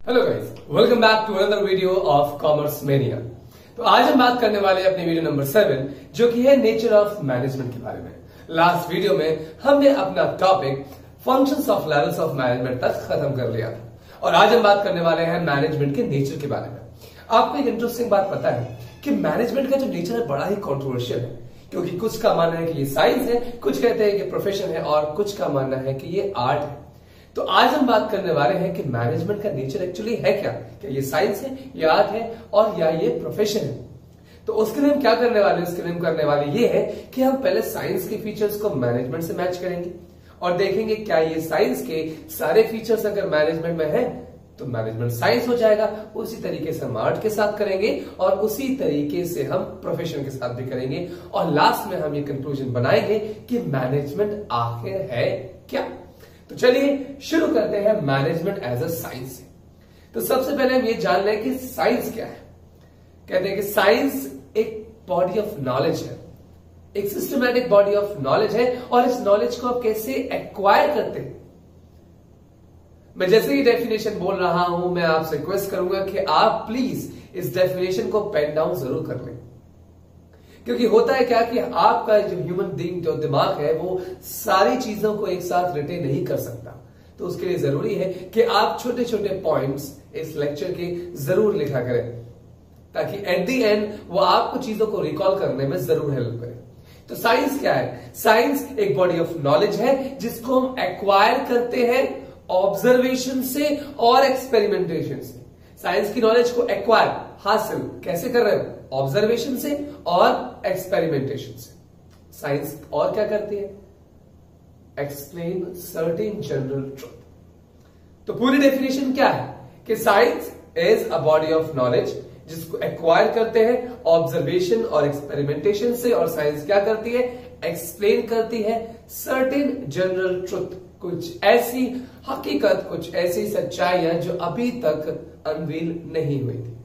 Hello guys, welcome back to another video of commerce mania. तो आज हम बात करने वाले हैं अपनी वीडियो नंबर 7 जो कि है नेचर ऑफ मैनेजमेंट के बारे में। लास्ट वीडियो में हमने अपना topic functions of levels of management तक खत्म कर लिया था और आज हम बात करने वाले हैं मैनेजमेंट के नेचर के बारे में। आपको एक इंटरेस्टिंग बात पता है कि मैनेजमेंट का जो नेचर है बड़ा ही कॉन्ट्रोवर्शियल है, क्योंकि कुछ का मानना है कि ये साइंस है, कुछ कहते हैं कि प्रोफेशन है और कुछ का मानना है कि ये आर्ट है। तो आज हम बात करने वाले हैं कि मैनेजमेंट का नेचर एक्चुअली है क्या ये साइंस है, ये आर्ट है और या ये प्रोफेशन है। तो उसके लिए हम क्या करने वाले हैं, उसके लिए हम करने वाले ये है कि हम पहले साइंस के फीचर्स को मैनेजमेंट से मैच करेंगे और देखेंगे क्या ये साइंस के सारे फीचर्स अगर मैनेजमेंट में है तो मैनेजमेंट साइंस हो जाएगा। उसी तरीके से हम आर्ट के साथ करेंगे और उसी तरीके से हम प्रोफेशन के साथ भी करेंगे और लास्ट में हम ये कंक्लूजन बनाएंगे कि मैनेजमेंट आखिर है क्या। तो चलिए शुरू करते हैं मैनेजमेंट एज अ साइंस। तो सबसे पहले हम ये जान लें कि साइंस क्या है। कहते हैं कि साइंस एक बॉडी ऑफ नॉलेज है, एक सिस्टमैटिक बॉडी ऑफ नॉलेज है और इस नॉलेज को आप कैसे एक्वायर करते हैं। मैं जैसे ही डेफिनेशन बोल रहा हूं मैं आपसे रिक्वेस्ट करूंगा कि आप प्लीज इस डेफिनेशन को पेन डाउन जरूर कर लें, क्योंकि होता है क्या कि आपका जो ह्यूमन बीइंग जो दिमाग है वो सारी चीजों को एक साथ रिटेन नहीं कर सकता। तो उसके लिए जरूरी है कि आप छोटे छोटे पॉइंट्स इस लेक्चर के जरूर लिखा करें ताकि एट द एंड वो आपको चीजों को रिकॉल करने में जरूर हेल्प करे। तो साइंस क्या है? साइंस एक बॉडी ऑफ नॉलेज है जिसको हम एक्वायर करते हैं ऑब्जर्वेशन से और एक्सपेरिमेंटेशन से। साइंस की नॉलेज को एक्वायर हासिल कैसे कर रहे हो? ऑब्जर्वेशन से और एक्सपेरिमेंटेशन से। साइंस और क्या करती है? Explain certain general truth. तो पूरी डेफिनेशन क्या है कि science is a body of knowledge जिसको एक्वायर करते हैं ऑब्जर्वेशन और एक्सपेरिमेंटेशन से। और साइंस क्या करती है? एक्सप्लेन करती है सर्टेन जनरल ट्रूथ, कुछ ऐसी हकीकत, कुछ ऐसी सच्चाइयां जो अभी तक अनवील नहीं हुई थी।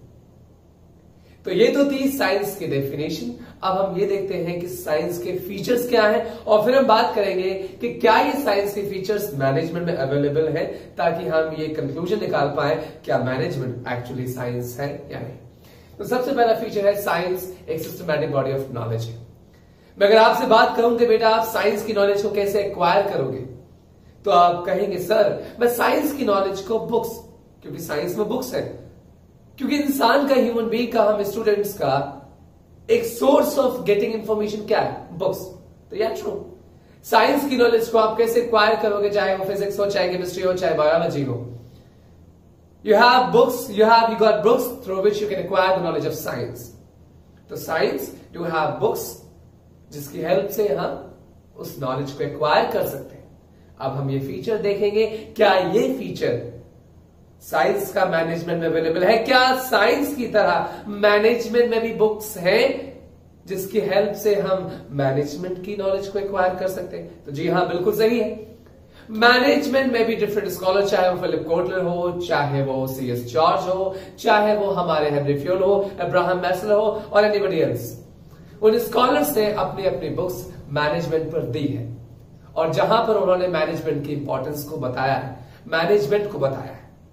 तो ये तो थी साइंस की डेफिनेशन। अब हम ये देखते हैं कि साइंस के फीचर्स क्या हैं और फिर हम बात करेंगे कि क्या ये साइंस के फीचर्स मैनेजमेंट में अवेलेबल है ताकि हम ये कंक्लूजन निकाल पाए क्या मैनेजमेंट एक्चुअली साइंस है या नहीं। तो सबसे पहला फीचर है साइंस एक सिस्टमैटिक बॉडी ऑफ नॉलेज है। मैं अगर आपसे बात करूं कि बेटा आप साइंस की नॉलेज को कैसे एक्वायर करोगे, तो आप कहेंगे सर मैं साइंस की नॉलेज को बुक्स, क्योंकि साइंस में बुक्स है, क्योंकि इंसान का, ह्यूमन बीइंग का, हम स्टूडेंट्स का एक सोर्स ऑफ गेटिंग इंफॉर्मेशन क्या है? बुक्स। तो या ट्रू, साइंस की नॉलेज को आप कैसे एक्वायर करोगे, चाहे वो फिजिक्स हो, चाहे केमिस्ट्री हो, चाहे बायोलॉजी हो। You have books, you got books through which you can acquire the knowledge of science. तो साइंस यू हैव बुक्स जिसकी हेल्प से हम उस नॉलेज को एक्वायर कर सकते हैं। अब हम ये फीचर देखेंगे, क्या ये फीचर साइंस का मैनेजमेंट में अवेलेबल है? क्या साइंस की तरह मैनेजमेंट में भी बुक्स हैं जिसकी हेल्प से हम मैनेजमेंट की नॉलेज को एक्वायर कर सकते हैं? तो जी हां, बिल्कुल सही है। मैनेजमेंट में भी डिफरेंट स्कॉलर, चाहे वो फिलिप कोटलर हो, चाहे वो C.S. जॉर्ज हो, चाहे वो हमारे हेनरी फ्यूल हो, अब्राहम मैस्लो हो और एनीबडी एल्स, उन स्कॉलर्स ने अपनी अपनी बुक्स मैनेजमेंट पर दी है और जहां पर उन्होंने मैनेजमेंट की इंपॉर्टेंस को बताया है, मैनेजमेंट को बताया है।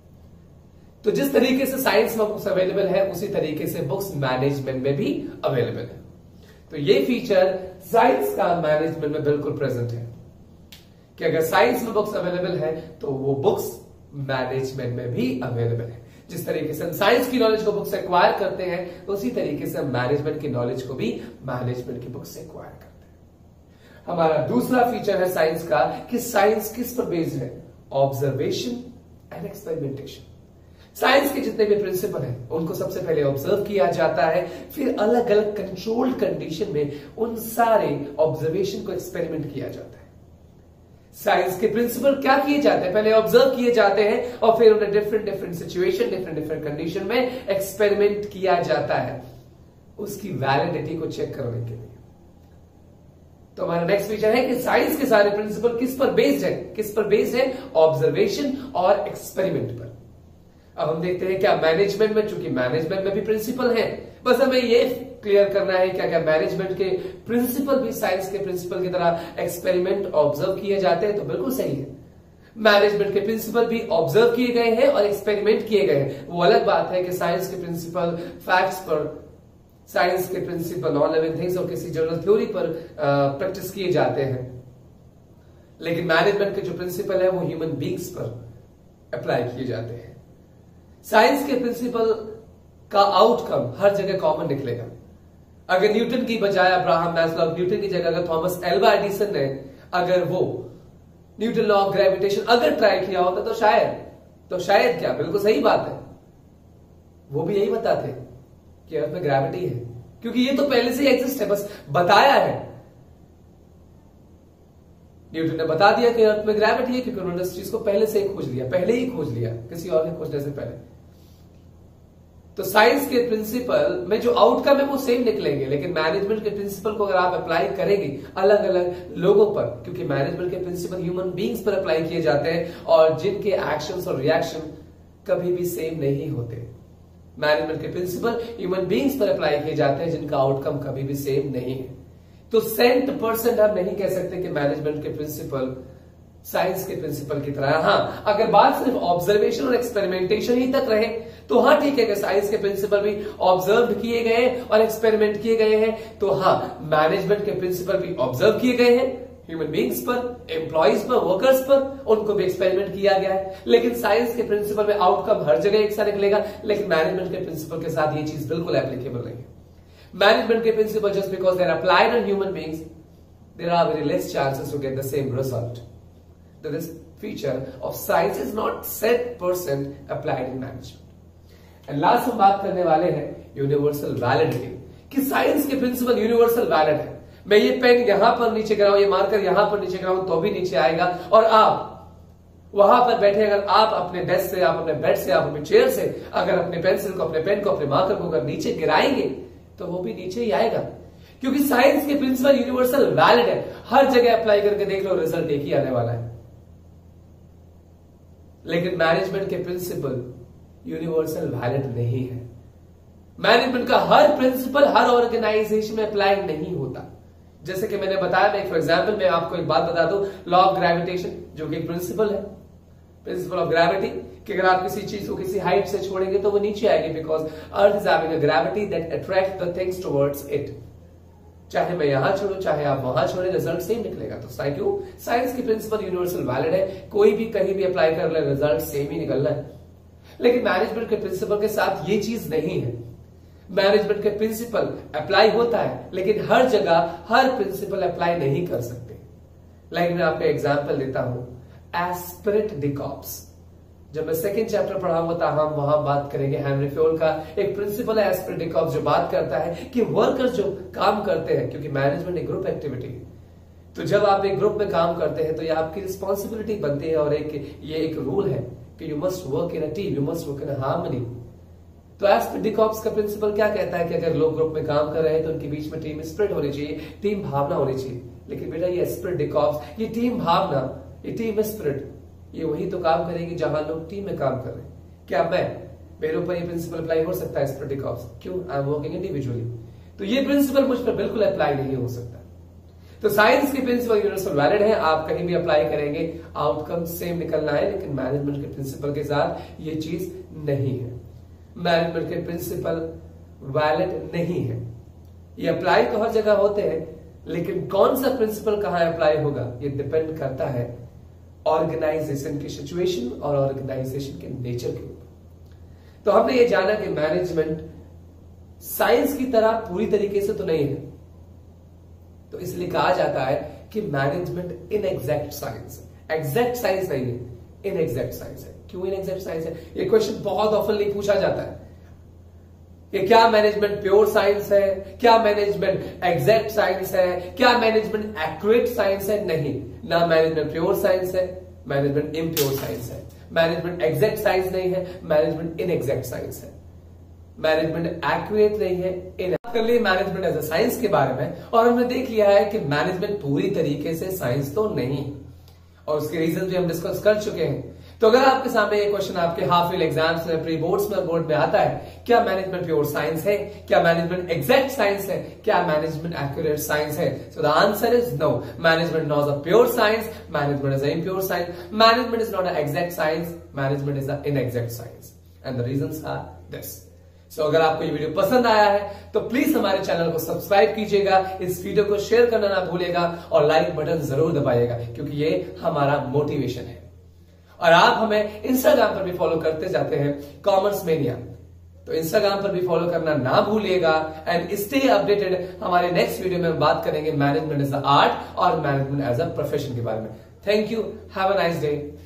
तो जिस तरीके से साइंस में बुक्स अवेलेबल है उसी तरीके से बुक्स मैनेजमेंट में भी अवेलेबल है। तो ये फीचर साइंस का मैनेजमेंट में बिल्कुल प्रेजेंट है कि अगर साइंस में बुक्स अवेलेबल है तो वो बुक्स मैनेजमेंट में भी अवेलेबल है। जिस तरीके से हम साइंस की नॉलेज को बुक्स एक्वायर करते हैं उसी तरीके से हम मैनेजमेंट की नॉलेज को भी मैनेजमेंट की बुक्स एक्वायर करते हैं। हमारा दूसरा फीचर है साइंस का कि साइंस किस पर बेस्ड है? Observation and experimentation. साइंस के जितने भी प्रिंसिपल हैं उनको सबसे पहले ऑब्जर्व किया जाता है, फिर अलग अलग कंट्रोल्ड कंडीशन में उन सारे ऑब्जर्वेशन को एक्सपेरिमेंट किया जाता है। साइंस के प्रिंसिपल क्या किए जाते हैं? पहले ऑब्जर्व किए जाते हैं और फिर उन्हें डिफरेंट सिचुएशन, डिफरेंट कंडीशन में एक्सपेरिमेंट किया जाता है उसकी वैलिडिटी को चेक करने के लिए। तो हमारा नेक्स्ट फीचर है कि साइंस के सारे प्रिंसिपल किस पर बेस्ड है? किस पर बेस्ड है? ऑब्जर्वेशन और एक्सपेरिमेंट पर। अब हम देखते हैं क्या मैनेजमेंट में, चूंकि मैनेजमेंट में भी प्रिंसिपल हैं, बस हमें ये क्लियर करना है क्या क्या मैनेजमेंट के प्रिंसिपल भी साइंस के प्रिंसिपल की तरह एक्सपेरिमेंट ऑब्जर्व किए जाते हैं? तो बिल्कुल सही है। मैनेजमेंट के प्रिंसिपल भी ऑब्जर्व किए गए हैं और एक्सपेरिमेंट किए गए हैं। वो अलग बात है कि साइंस के प्रिंसिपल फैक्ट्स पर, साइंस के प्रिंसिपल नॉन लिविंग थिंग्स और किसी जनरल थ्योरी पर प्रैक्टिस किए जाते हैं, लेकिन मैनेजमेंट के जो प्रिंसिपल है वो ह्यूमन बींग्स पर अप्लाई किए जाते हैं। साइंस के प्रिंसिपल का आउटकम हर जगह कॉमन निकलेगा। अगर न्यूटन की बजाय अब्राहम मैस्लो, न्यूटन की जगह अगर थॉमस एल्वा एडिसन ने अगर वो न्यूटन लॉ ऑफ ग्रेविटेशन अगर ट्राई किया होता तो शायद क्या, बिल्कुल सही बात है, वो भी यही बताते कि अर्थ में ग्रेविटी है, क्योंकि ये तो पहले से ही एग्जिस्ट है, बस बताया है। न्यूटन ने बता दिया कि अर्थ में ग्रेविटी है क्योंकि उन्होंने इस चीज को पहले से ही खोज लिया, किसी और ने खोजने से पहले। तो साइंस के प्रिंसिपल में जो आउटकम है वो सेम निकलेंगे, लेकिन मैनेजमेंट के प्रिंसिपल को अगर आप अप्लाई करेंगे अलग अलग लोगों पर, क्योंकि मैनेजमेंट के प्रिंसिपल ह्यूमन बींग्स पर अप्लाई किए जाते हैं और जिनके एक्शंस और रिएक्शन कभी भी सेम नहीं होते। मैनेजमेंट के प्रिंसिपल ह्यूमन बींग्स पर अप्लाई किए जाते हैं जिनका आउटकम कभी भी सेम नहीं है। तो 100% हम नहीं कह सकते कि मैनेजमेंट के प्रिंसिपल साइंस के प्रिंसिपल की तरह। हाँ, अगर बात सिर्फ ऑब्जर्वेशन और एक्सपेरिमेंटेशन ही तक रहे तो हाँ ठीक है कि साइंस के प्रिंसिपल भी ऑब्जर्व किए गए और एक्सपेरिमेंट किए गए हैं, तो हाँ मैनेजमेंट के प्रिंसिपल भी ऑब्जर्व किए गए हैं ह्यूमन बींग्स पर, एम्प्लॉइज पर, वर्कर्स पर, उनको भी एक्सपेरिमेंट किया गया है। लेकिन साइंस के प्रिंसिपल में आउटकम हर जगह एक सा निकलेगा, लेकिन मैनेजमेंट के प्रिंसिपल के साथ ये चीज बिल्कुल एप्लीकेबल नहीं है। मैनेजमेंट के principle just because they are applied on human beings, there are very less chances to get the same result. This feature of science is not 100% applied in management. And last हम बात करने वाले हैं universal validity, कि science के principle universal valid है। मैं ये पेन यहां पर नीचे गिराऊं, ये मार्कर यहां पर नीचे गिराऊं तो भी नीचे आएगा, और आप वहां पर बैठे अगर आप अपने डेस्क से, आप अपने बेड से, आप अपने चेयर से अगर अपने पेंसिल को, अपने पेन को, अपने मार्कर को अगर नीचे गिराएंगे तो वो भी नीचे ही आएगा, क्योंकि साइंस के प्रिंसिपल यूनिवर्सल वैलिड है। हर जगह अप्लाई करके देख लो, रिजल्ट एक ही आने वाला है। लेकिन मैनेजमेंट के प्रिंसिपल यूनिवर्सल वैलिड नहीं है। मैनेजमेंट का हर प्रिंसिपल हर ऑर्गेनाइजेशन में अप्लाई नहीं होता। जैसे कि मैंने बताया, मैं फॉर एग्जांपल मैं आपको एक बात बता दूं, लॉ ऑफ ग्रेविटेशन जो कि एक प्रिंसिपल है, प्रिंसिपल ऑफ ग्रेविटी, कि अगर आप किसी चीज को किसी हाइट से छोड़ेंगे तो वो नीचे आएगी, because earth is having a gravity that attract the things towards it. चाहे मैं यहां छोड़ू चाहे आप वहां छोड़े, रिजल्ट सेम निकलेगा। तो साइंस की प्रिंसिपल यूनिवर्सल वैलिड है, कोई भी कहीं भी अप्लाई कर ले रिजल्ट सेम ही निकलना है। लेकिन मैनेजमेंट के प्रिंसिपल के साथ ये चीज नहीं है। मैनेजमेंट के प्रिंसिपल अप्लाई होता है, लेकिन हर जगह हर प्रिंसिपल अप्लाई नहीं कर सकते। लाइक मैं आपको एग्जाम्पल देता हूं, एस्पिरिट डिकॉप्स। जब मैं सेकंड चैप्टर पढ़ाऊंगा तो हम वहां बात करेंगे हेनरी फ्योल का एक प्रिंसिपल है एस्पिरिट डिकॉप्स, जो बात करता है कि वर्कर्स जो काम करते हैं, क्योंकि मैनेजमेंट एक ग्रुप एक्टिविटी है, तो जब आप एक ग्रुप में काम करते हैं तो ये आपकी रिस्पॉन्सिबिलिटी बनती है, और ये एक रूल है कि you must work in a team, you must work in a harmony. तो एस्पिरिट डिकॉप्स का प्रिंसिपल क्या कहता है कि अगर लोग ग्रुप में काम कर रहे हैं तो उनके बीच में टीम स्पिरिट होनी चाहिए, टीम भावना होनी चाहिए। लेकिन बेटा ये एस्पिरिट डिकॉप्स, ये टीम भावना, ये टीम स्पिरिट, ये वही तो काम करेगी जहां लोग टीम में काम कर रहे हैं। क्या मेरे ऊपर ये प्रिंसिपल अप्लाई हो सकता है एस्पिरिट डिकॉप्स? क्यों? आई एम वर्किंग इंडिविजुअली, तो ये प्रिंसिपल मुझ पर बिल्कुल अप्लाई नहीं हो सकता। तो साइंस के प्रिंसिपल यूनिवर्सल वैलिड है, आप कहीं भी अप्लाई करेंगे आउटकम सेम निकलना है, लेकिन मैनेजमेंट के प्रिंसिपल के साथ ये चीज नहीं है। मैनेजमेंट के प्रिंसिपल वैलिड नहीं है। ये अप्लाई तो हर जगह होते हैं, लेकिन कौन सा प्रिंसिपल कहां अप्लाई होगा ये डिपेंड करता है ऑर्गेनाइजेशन की सिचुएशन और ऑर्गेनाइजेशन के नेचर के ऊपर। तो हमने ये जाना कि मैनेजमेंट साइंस की तरह पूरी तरीके से तो नहीं है, तो इसलिए कहा जाता है कि मैनेजमेंट इनएग्जैक्ट साइंस है। एग्जैक्ट साइंस नहीं है, इनएग्जैक्ट साइंस है। क्यों इनएग्जैक्ट साइंस है? ये क्वेश्चन बहुत ऑफनली पूछा जाता है कि क्या मैनेजमेंट प्योर साइंस है, क्या मैनेजमेंट एग्जैक्ट साइंस है, क्या मैनेजमेंट एक्यूरेट साइंस है? नहीं, ना मैनेजमेंट प्योर साइंस है, मैनेजमेंट इम्प्योर साइंस है। मैनेजमेंट एग्जैक्ट साइंस नहीं है, मैनेजमेंट इनएग्जैक्ट साइंस है। मैनेजमेंट एक्यूरेट नहीं है, बात कर लिए मैनेजमेंट एज अ साइंस के बारे में, और हमने देख लिया है कि मैनेजमेंट पूरी तरीके से साइंस तो नहीं, और उसके रीजन भी हम डिस्कस कर चुके हैं। तो अगर आपके सामने ये क्वेश्चन आपके हाफ ईयर एग्जाम्स में, प्री बोर्ड्स में, बोर्ड में आता है, क्या मैनेजमेंट प्योर साइंस है, क्या मैनेजमेंट एग्जैक्ट साइंस है, क्या मैनेजमेंट एक्यूरेट साइंस है? So the answer is no. Management not a pure science, management is a impure science, management is not a exact science, management is a inexact science, and the reasons are this. So अगर आपको ये video पसंद आया है तो please हमारे channel को subscribe कीजिएगा, इस वीडियो को शेयर करना ना भूलिएगा और लाइक बटन जरूर दबाइएगा, क्योंकि ये हमारा मोटिवेशन है. और आप हमें इंस्टाग्राम पर भी फॉलो करते जाते हैं, कॉमर्स मेनिया. तो इंस्टाग्राम पर भी फॉलो करना ना भूलिएगा. And stay updated. हमारे नेक्स्ट वीडियो में हम बात करेंगे मैनेजमेंट एज अ आर्ट और मैनेजमेंट एज अ प्रोफेशन के बारे में. Thank you. Have a nice day.